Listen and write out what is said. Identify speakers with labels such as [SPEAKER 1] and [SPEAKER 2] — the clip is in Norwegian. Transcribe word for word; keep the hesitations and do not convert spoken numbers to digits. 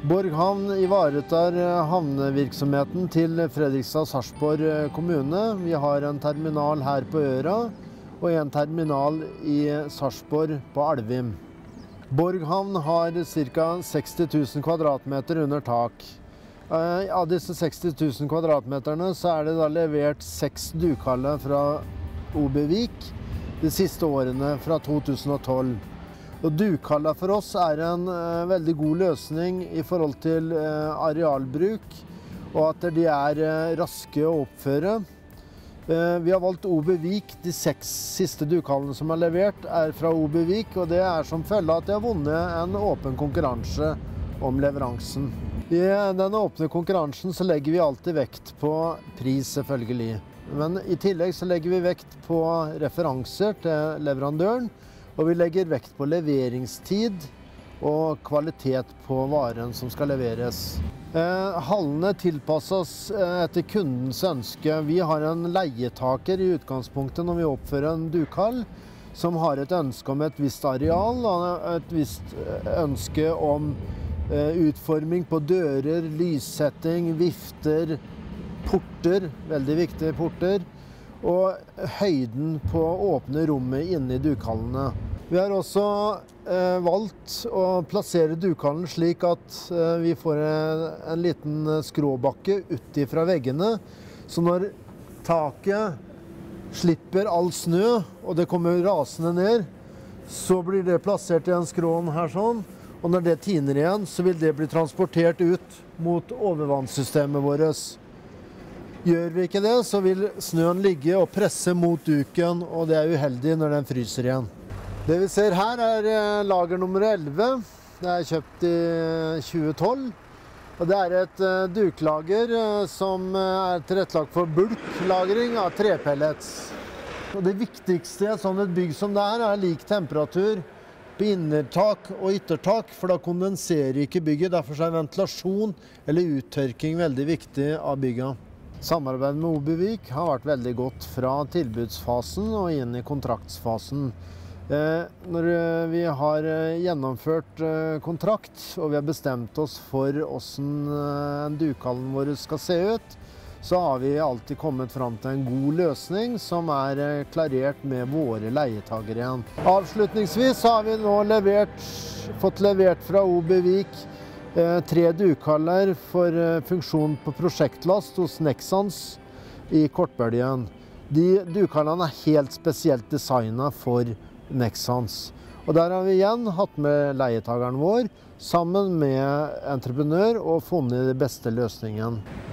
[SPEAKER 1] Borg havn ivaretar havnevirksomheten til Fredrikstad og Sarpsborg kommune. Vi har en terminal her på Øra og en terminal i Sarpsborg på Alvim. Borg havn har ca. seksti tusen kvadratmeter under tak. Av disse seksti tusen kvadratmeterne så er det da levert seks dukhaller fra O B Vik de siste årene fra to tusen og tolv. Og dukhaller for oss er en uh, veldig god løsning i forhold til uh, arealbruk, og at de er uh, raske å oppføre. Uh, vi har valgt O B Vik. De seks siste dukhallene som er levert er fra O B Vik, og det er som følge av at de har vunnet en åpen konkurranse om leveransen. I den åpne konkurransen så legger vi alltid vekt på pris, selvfølgelig. Men i tillegg så legger vi vekt på referanser til leverandøren, og vi legger vekt på leveringstid og kvalitet på varen som skal leveres. Eh, hallene tilpasses etter kundens ønske. Vi har en leietaker i utgangspunktet når vi oppfører en dukhall, som har et ønske om et visst areal, og et visst ønske om eh, utforming på dører, lyssetting, vifter, porter, veldig viktige porter, og høyden på å åpne rommet inne i dukhallene. Vi har også eh, valgt å plassere dukhallen slik at eh, vi får en, en liten skråbakke ut fra veggene, så når taket slipper all snø og det kommer rasende ned, så blir det plassert i en skrån her sånn, og når det tiner igjen, så vil det bli transportert ut mot overvannssystemet vårt. Gjør vi ikke det, så vil snøen ligge og presse mot duken, og det er uheldig når den fryser igjen. Det vi ser her er lager nummer elleve. Det er kjøpt i tjue tolv. Og det er et duklager som er tilrettelagt for bulklagring av trepellets. Og det viktigste i et sånt bygg som det er, er lik temperatur på innertak og yttertak, for da kondenserer ikke bygget. Derfor er ventilasjon eller uttørking veldig viktig av bygget. Samarbeidet med O B Vik har vært veldig godt fra tilbudsfasen og inn i kontraktsfasen. Eh, når vi har gjennomført eh, kontrakt, og vi har bestemt oss for hvordan eh, dukhallen vår skal se ut, så har vi alltid kommet fram til en god løsning som er eh, klarert med våre leietagere igjen. Avslutningsvis har vi nå levert, fått levert fra O B Vik tre dukhaller for funksjon på prosjektlast hos Nexans i Kortbølgen. De dukhallene er helt spesielt designet for Nexans. Og der har vi igjen hatt med leietageren vår sammen med entreprenør og funnet den beste løsningen.